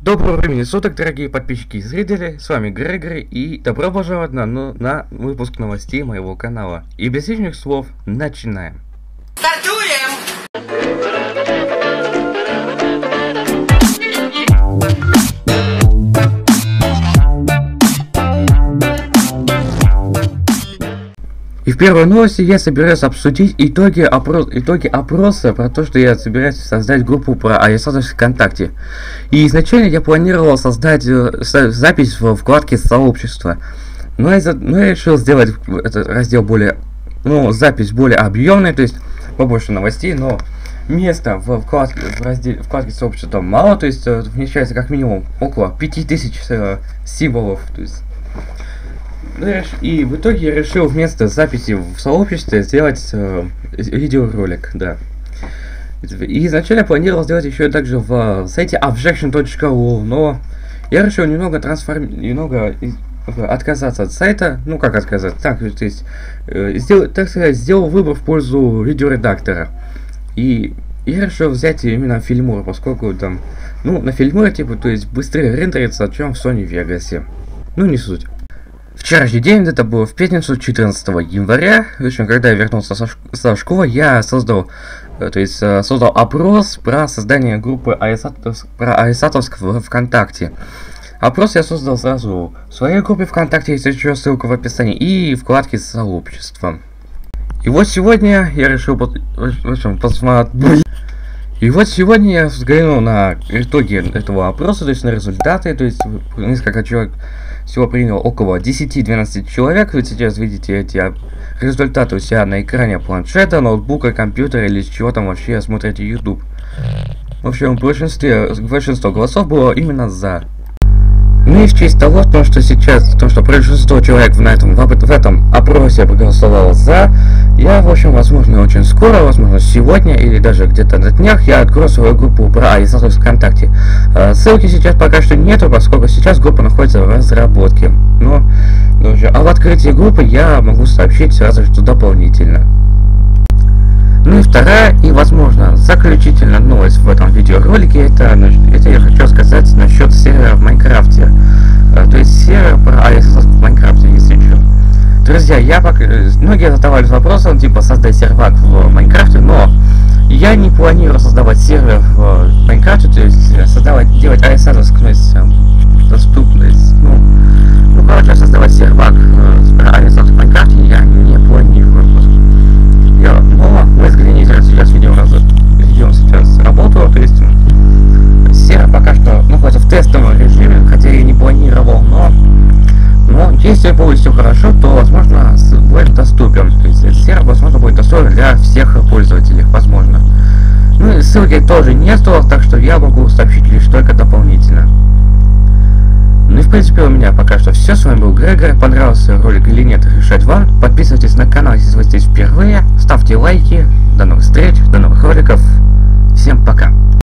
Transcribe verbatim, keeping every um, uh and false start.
Доброго времени суток, дорогие подписчики и зрители, с вами Грегори, и добро пожаловать на, ну, на выпуск новостей моего канала. И без лишних слов, начинаем. Стартуем! И в первой новости я собираюсь обсудить итоги, опрос, итоги опроса про то, что я собираюсь создать группу про АЕСАТовск ВКонтакте. И изначально я планировал создать э, запись в вкладке сообщества. Но я, но я решил сделать этот раздел более, ну, запись более объемной, то есть побольше новостей, но места в вкладке, в разделе, вкладке сообщества мало, то есть э, вмещается как минимум около пяти тысяч э, символов, то есть. И в итоге я решил вместо записи в сообществе сделать э, видеоролик, да. И изначально планировал сделать еще также в сайте objection точка ру, но я решил немного трансформ... немного отказаться от сайта, ну как отказаться, так, то есть, э, сделал, так сказать, сделал выбор в пользу видеоредактора. И я решил взять именно Filmora, поскольку там, ну, на Filmora, типа, то есть быстрее рендерится, чем в Sony Vegas. Ну, не суть. Вчерашний день, это было в пятницу, четырнадцатого января, в общем, когда я вернулся со, шк со школы, я создал, то есть, создал опрос про создание группы АЕСАТовск, про АЕСАТовск в ВКонтакте. Опрос я создал сразу в своей группе ВКонтакте, если что, ссылка в описании, и вкладке сообщества. И вот сегодня я решил, в общем, посмотреть. И вот сегодня я взглянул на итоги этого опроса, то есть на результаты, то есть несколько человек всего приняло около десяти-двенадцати человек. Вы сейчас видите эти результаты у себя на экране планшета, ноутбука, компьютера или с чего там вообще смотрите YouTube. В общем, в большинстве, большинство голосов было именно за. Ну и в честь того, то, что сейчас, то, что большинство человек на этом, в этом опросе проголосовало за, я, в общем, возможно, очень скоро, возможно, сегодня или даже где-то на днях, я открою свою группу про АЕСАТовск ВКонтакте. Ссылки сейчас пока что нету, поскольку сейчас группа находится в разработке. Но, даже, а в открытии группы я могу сообщить сразу что дополнительно. Ну и вторая, и, возможно, заключительная новость в этом видеоролике, это, это я хочу сказать насчет сервера в Майнкрафте. То есть сервер про АЕСАТовск в Майнкрафте, если что. Друзья, я пока... Многие задавались вопросом, типа, создать сервак в Майнкрафте, но я не планирую создавать сервер в Майнкрафте, то есть создавать, делать АЕСАТовскность, доступность, ну, ну, короче, создавать сервак про АЕСАТовск в Майнкрафте я не планирую. Я, но мы взгляните, сейчас видео раз ведем сейчас работу, то есть сервер пока что находится в тестовом режиме, хотя я не планировал, но, но если будет все хорошо, то возможно будет доступен, то есть сервер возможно будет доступен для всех пользователей, возможно. Ну и ссылки тоже нету, так что я могу сообщить лишь только дополнительно. Ну и в принципе у меня пока что все. С вами был Грегори. Понравился ролик или нет, решать вам. Подписывайтесь на канал, если вы здесь впервые. Ставьте лайки. До новых встреч, до новых роликов. Всем пока.